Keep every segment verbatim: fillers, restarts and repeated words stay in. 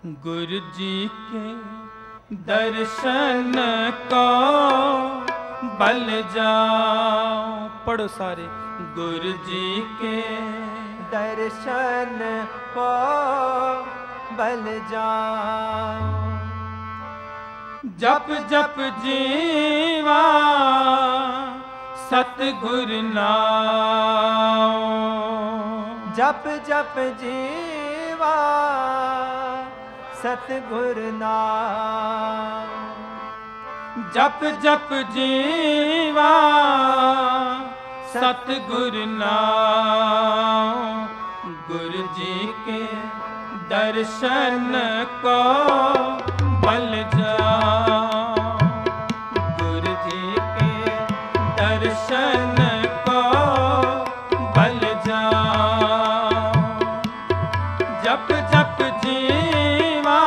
गुरु जी के दर्शन को बल जाओ। पढ़ो सारे। गुरु जी के दर्शन को बल जाओ। जप जप जीवा सतगुरु नाम। जप जप जीवा सतगुरु नाम। जप जप जीवा सतगुरु नाम। गुरु जी के दर्शन को बल जाओ। गुरु जी के दर्शन को बल जाओ। जप जप जीवा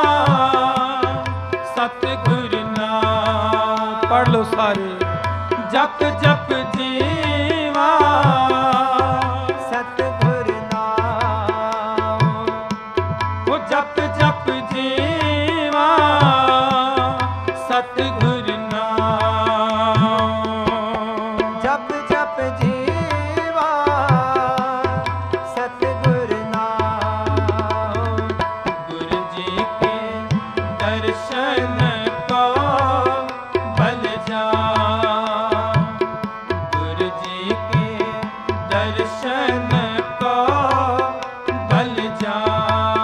सतगुरु नाम। पढ़ लो सारे। जप जप जीवा सतगुरु नाम। वो जप जप जीवा सतगुरु नाम। जप जप जीवा सतगुरु नाम। गुरु जी के दर्शन को बल जाओ। गुरु जी के दर्शन को बल जाओ।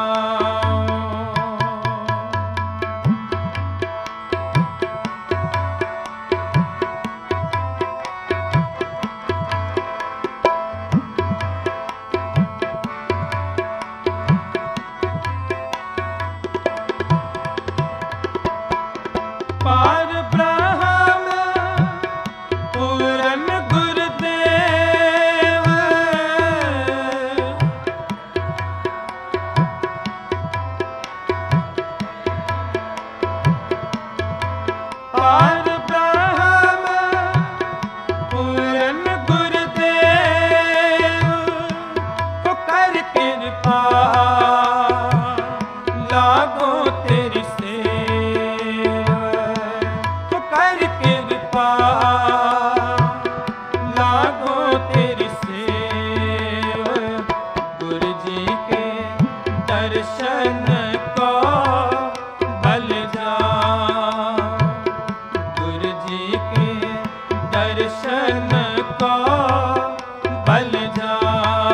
पार ब्रह्म पूरन गुरुदेव। पार ब्रह्म पूरन गुरुदेव को कर कृपा लागो तेरी सेवा। तो कर कृपा लागो तेरी सेवा। गुरु जी के दर्शन को बल जाओ। गुरु जी के दर्शन को बल जाओ।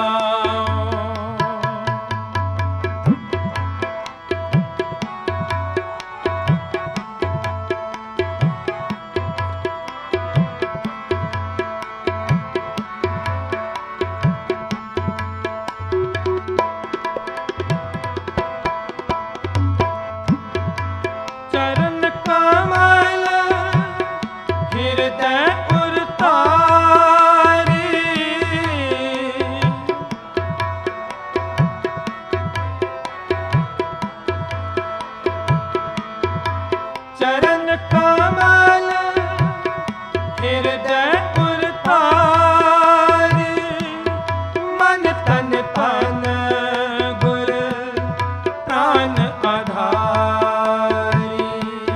चरण कमल हृदय उरतारी। चरण कमल हृदय उरतारी। मन तन तन गुर प्राण आधारी।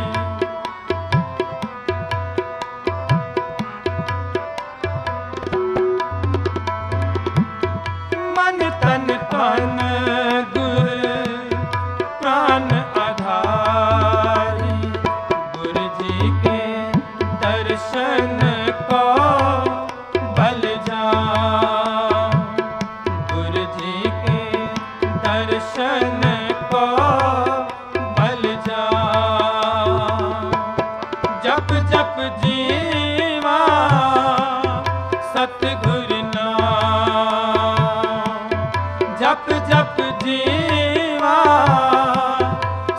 मन तन तन गुर प्राण आधारी। गुरु जी के दर्शन को बल जाओ। गुरु जी के दर्शन को बल जाओ। जप जप जीवा सतगुरु नाम। जप जप जीवा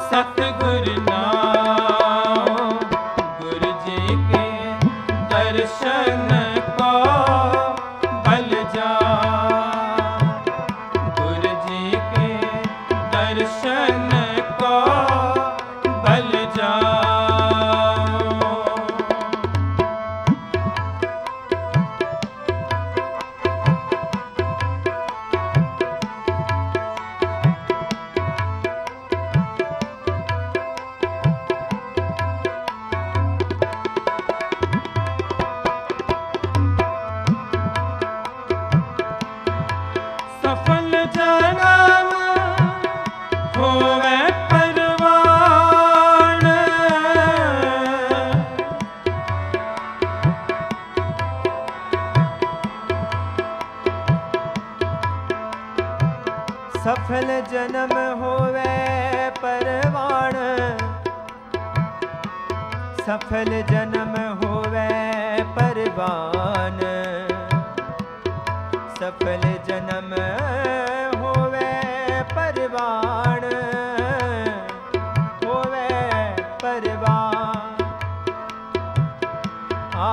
सफल जन्म होवे परवान, सफल जन्म होवे परवान, होवे परवान। आ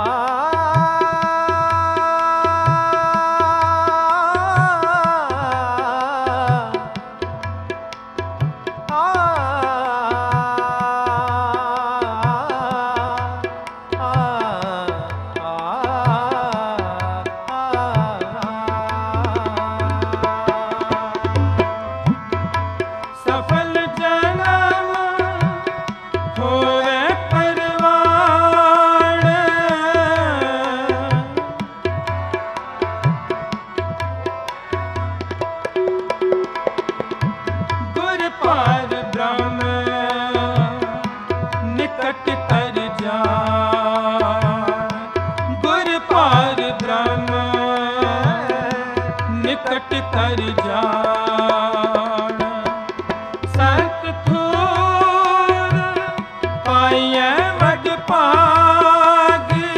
निकट कर जान, संत थूर पाइए वड पागी,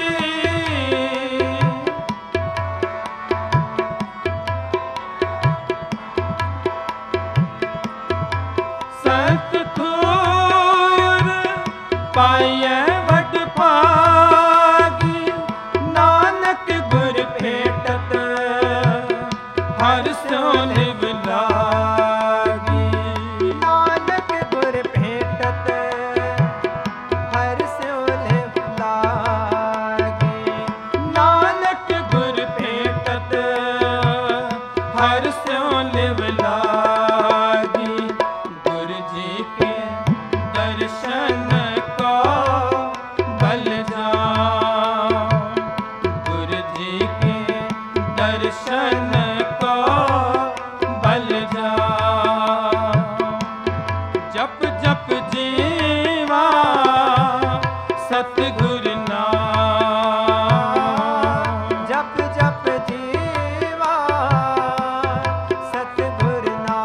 संत थूर पाइए वड पागी, नानक गुर भेटत हर स्यों लिव लागी। नानक गुर भेटत हर स्यों लिव लागी, नानक गुर भेटत हर स्यों लिव लागी। गुर जी के दर्शन को बल जाओ, गुर जी के दर्शन बल जाओ। जप जप जीवा सतगुर नाम, जप जप जीवा सतगुर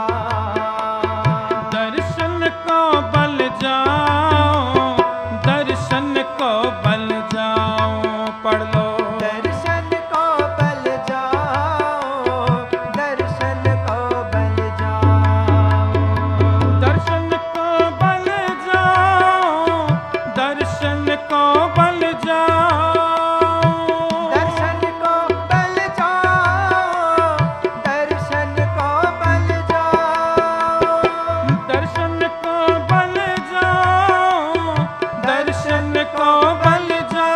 नाम। दर्शन को बल जाओ, दर्शन को बल जाओ, पढ़ लो। दर्शन को बल जाओ, दर्शन को बल जाओ, दर्शन को बल जाओ, दर्शन को बल जाओ, दर्शन को बल जाओ, दर्शन को बल जाओ, दर्शन को बल जाओ, दर्शन को बल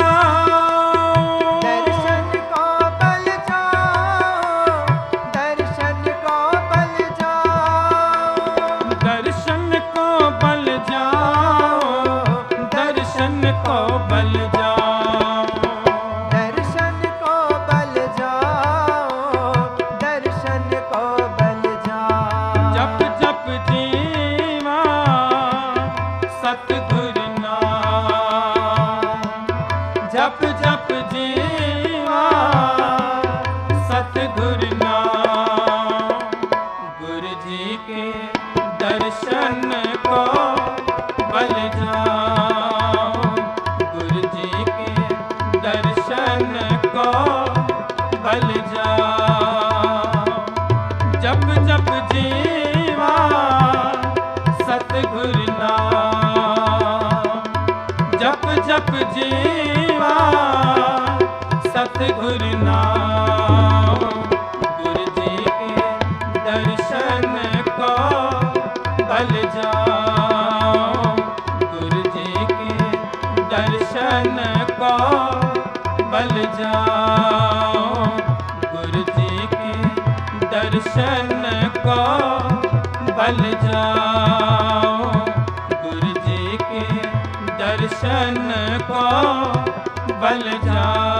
जाओ, दर्शन को बल जाओ, दर्शन को बल जाओ, दर्शन को बल जाओ, दर्शन को बल जाओ। दर्शन को बल जाओ, दर्शन को बल जाओ। जप जप जीवा सतगुर नाम, जप जप जीवा सतगुर नाम। गुरु जी के दर्शन को बल जाओ, गुरु जी के दर्शन को बल जाओ। जप जप जीवा सतगुर नाम, जप जप जीवा सतगुर नाम। गुरु जी के दर्शन को बल जाओ, गुरु जी के दर्शन को बल जाओ, गुरु जी के दर्शन को बल जाओ, गुरु जी के दर्शन को बल जाओ।